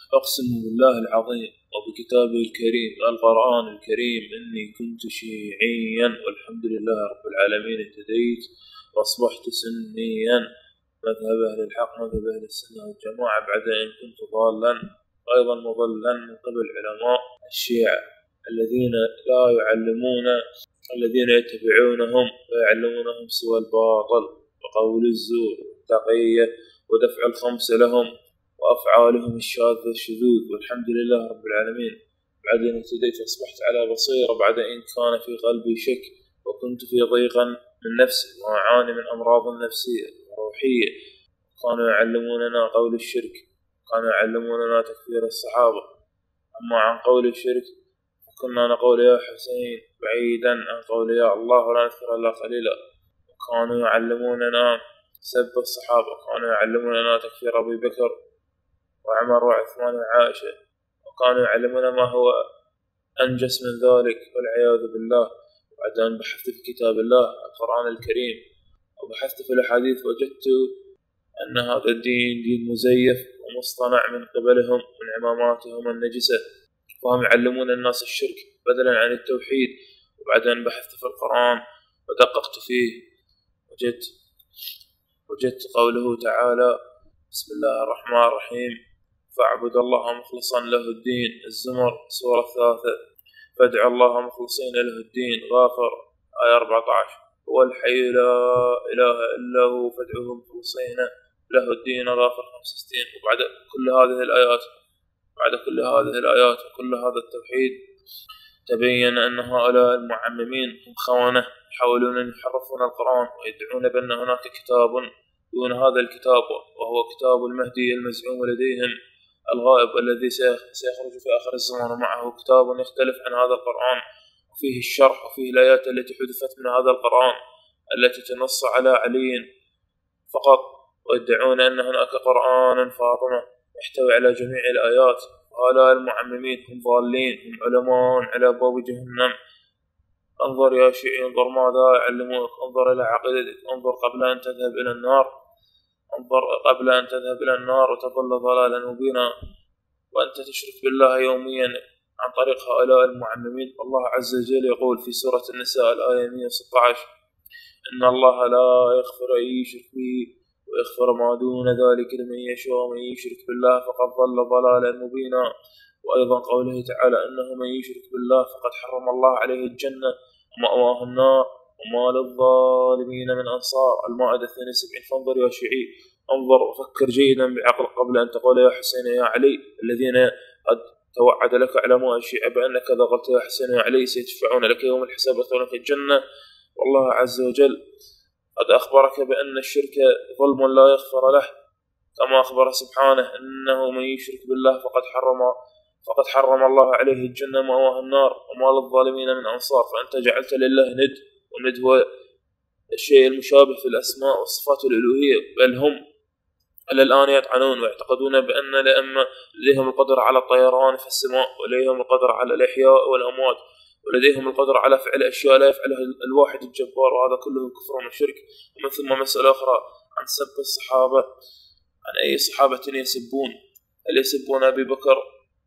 أقسم بالله العظيم وبكتابه الكريم القرآن الكريم إني كنت شيعيا والحمد لله رب العالمين اهتديت وأصبحت سنيا مذهب أهل الحق مذهب أهل السنة والجماعة بعد أن كنت ضالا وأيضا مضلا من قبل علماء الشيعة الذين لا يعلمون الذين يتبعونهم ويعلمونهم سوى الباطل وقول الزور والتقية ودفع الخمس لهم وأفعالهم الشاذة الشذوذ والحمد لله رب العالمين بعد أن اهتديت أصبحت على بصيرة بعد إن كان في قلبي شك وكنت في ضيقا من نفسي وأعاني من أمراض نفسية وروحية. كانوا يعلموننا قول الشرك، كانوا يعلموننا تكفير الصحابة. أما عن قول الشرك فكنا نقول يا حسين بعيدا عن قول يا الله ولا نذكر الله قليلا. وكانوا يعلموننا سب الصحابة، كانوا يعلموننا تكفير أبي بكر وعمر وعثمان وعائشة، وكانوا يعلمون ما هو أنجس من ذلك والعياذ بالله. بعد أن بحثت في كتاب الله القرآن الكريم وبحثت في الأحاديث وجدت أن هذا الدين دين مزيف ومصطنع من قبلهم من عماماتهم النجسة، فهم يعلمون الناس الشرك بدلا عن التوحيد. وبعد أن بحثت في القرآن ودققت فيه وجدت قوله تعالى بسم الله الرحمن الرحيم فاعبد الله مخلصا له الدين. الزمر سورة 3. فادع الله مخلصين له الدين. غافر آية 14. هو الحي لا إله إلا هو فادعوه مخلصين له الدين. غافر 65. وبعد كل هذه الآيات وكل هذا التوحيد تبين أن هؤلاء المعممين هم خونة يحاولون أن يحرفون القرآن ويدعون بأن هناك كتاب دون هذا الكتاب وهو كتاب المهدي المزعوم لديهم الغائب الذي سيخرج في آخر الزمان، ومعه كتاب يختلف عن هذا القرآن وفيه الشرح وفيه الآيات التي حذفت من هذا القرآن التي تنص على علي فقط، ويدعون أن هناك قرآن فاطمة يحتوي على جميع الآيات. وهؤلاء المعممين هم ضالين، هم علماء على أبواب جهنم. انظر يا شيعي، انظر ماذا يعلمونك، انظر إلى عقيدتك، انظر قبل أن تذهب إلى النار، انظر قبل أن تذهب إلى النار وتضل ضلالا مبينا وأنت تشرك بالله يوميا عن طريق هؤلاء المعممين. الله عز وجل يقول في سورة النساء الآية 116 إن الله لا يغفر أن يشرك به ويغفر ما دون ذلك لمن يشاء ومن يشرك بالله فقد ضل ضلالا مبينا. وأيضا قوله تعالى إنه من يشرك بالله فقد حرم الله عليه الجنة ومأواه النار وما للظالمين من أنصار. المائدة 72. فانظر يا شيعي، انظر وفكر جيدا بعقل قبل أن تقول يا حسين يا علي الذين قد توعد لك علماء الشيعة بأنك إذا قلت يا حسين يا علي سيدفعون لك يوم الحساب ويدخلونك الجنة. والله عز وجل قد أخبرك بأن الشرك ظلم لا يغفر له، كما أخبر سبحانه إنه من يشرك بالله فقد حرم الله عليه الجنة ومأواه النار وما للظالمين من أنصار. فأنت جعلت لله ند، والند هو الشيء المشابه في الأسماء والصفات الألوهية، بل هم إلى الآن يطعنون ويعتقدون بأن الأئمة لديهم القدرة على الطيران في السماء ولديهم القدرة على الإحياء والأموات ولديهم القدرة على فعل أشياء لا يفعلها الواحد الجبار، وهذا كله كفر وشرك. ومن ثم مسألة أخرى عن سب الصحابة، عن أي صحابة يسبون؟ هل يسبون أبي بكر؟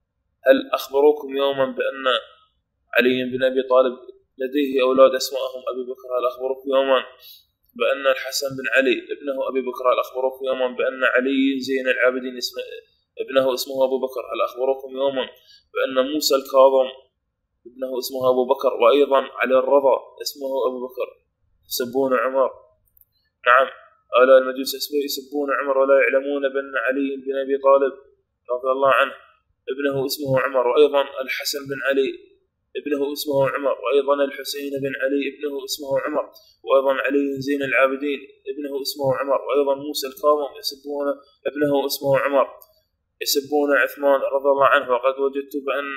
هل أخبروكم يوما بأن علي بن أبي طالب لديه أولاد اسمائهم أبي بكر؟ هل أخبروكم يوما بأن الحسن بن علي ابنه أبي بكر؟ هل أخبروكم يوما بأن علي زين العابدين ابنه اسمه أبو بكر؟ هل أخبروكم يوما بأن موسى الكاظم ابنه اسمه أبو بكر؟ وأيضا علي الرضا اسمه أبو بكر؟ يسبون عمر. نعم، هؤلاء المجوس يسبون عمر ولا يعلمون بأن علي بن أبي طالب رضي الله عنه ابنه اسمه عمر، وأيضا الحسن بن علي ابنه اسمه عمر، وأيضا الحسين بن علي ابنه اسمه عمر، وأيضا علي زين العابدين ابنه اسمه عمر، وأيضا موسى الكاظم يسبون ابنه اسمه عمر. يسبون عثمان رضي الله عنه، وقد وجدت بأن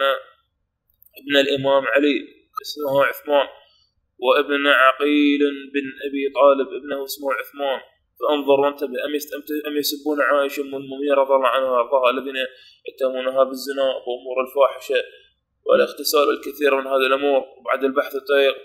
ابن الإمام علي اسمه عثمان، وابن عقيل بن أبي طالب ابنه اسمه عثمان. فانظر وانتبه، أم يسبون عائشة أم المؤمنين رضي الله عنها وارضاها الذين يتهمونها بالزنا وأمور الفاحشة والاغتسال الكثير من هذه الأمور. وبعد البحث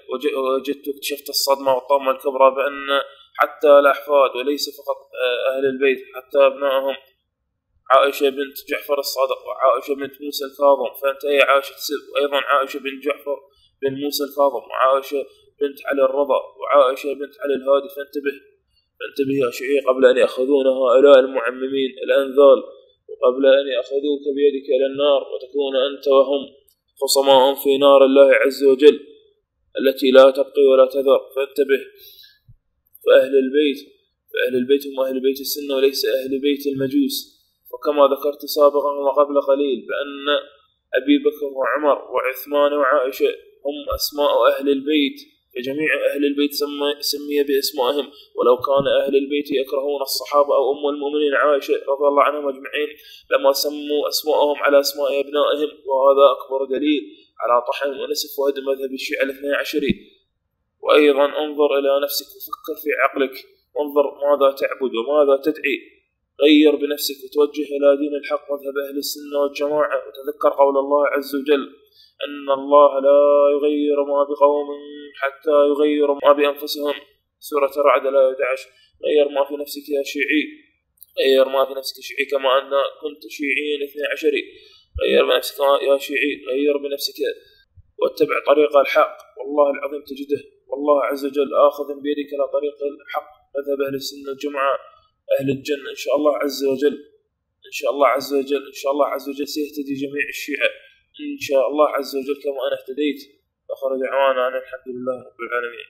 وجدت اكتشفت الصدمة والطامة الكبرى بأن حتى الأحفاد وليس فقط أهل البيت حتى أبنائهم عائشة بنت جعفر الصادق وعائشة بنت موسى الكاظم، فأنت أي عائشة تسب، وأيضا عائشة بنت جعفر بن موسى الكاظم، وعائشة بنت علي الرضا، وعائشة بنت علي الهادي. فانتبه يا شيعي قبل أن يأخذون هؤلاء المعممين الأنذال، وقبل أن يأخذوك بيدك إلى النار وتكون أنت وهم خصماء في نار الله عز وجل التي لا تبقي ولا تذر. فانتبه. فأهل البيت هم أهل بيت السنة وليس أهل بيت المجوس. وكما ذكرت سابقا وقبل قليل بأن أبي بكر وعمر وعثمان وعائشة هم أسماء أهل البيت، فجميع أهل البيت سمي باسمائهم، ولو كان أهل البيت يكرهون الصحابة أو أم المؤمنين عائشة رضي الله عنهم أجمعين لما سموا أسماءهم على أسماء أبنائهم، وهذا أكبر دليل على طحن ونسف وهدم مذهب الشيعة الاثني عشري. وأيضا انظر إلى نفسك وفكر في عقلك، وانظر ماذا تعبد وماذا تدعي. غير بنفسك وتوجه إلى دين الحق مذهب أهل السنة والجماعة، وتذكر قول الله عز وجل أن الله لا يغير ما بقوم حتى يغيروا ما بأنفسهم، سورة الرعد الآية 11. غير ما في نفسك يا شيعي، غير ما في نفسك شيعي كما أن كنت شيعيا اثني عشري. غير بنفسك يا شيعي، غير بنفسك واتبع طريق الحق، والله العظيم تجده والله عز وجل آخذ بيدك إلى طريق الحق مذهب أهل السنة والجماعة أهل الجنة إن شاء الله عز وجل. إن شاء الله عز وجل، إن شاء الله عز وجل سيهتدي جميع الشيعة إن شاء الله عز وجل كما أنا اهتديت. آخر دعوانا أن الحمد لله رب العالمين.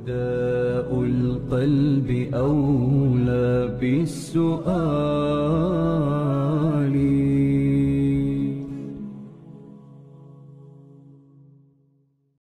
وداء القلب أولى بالسؤال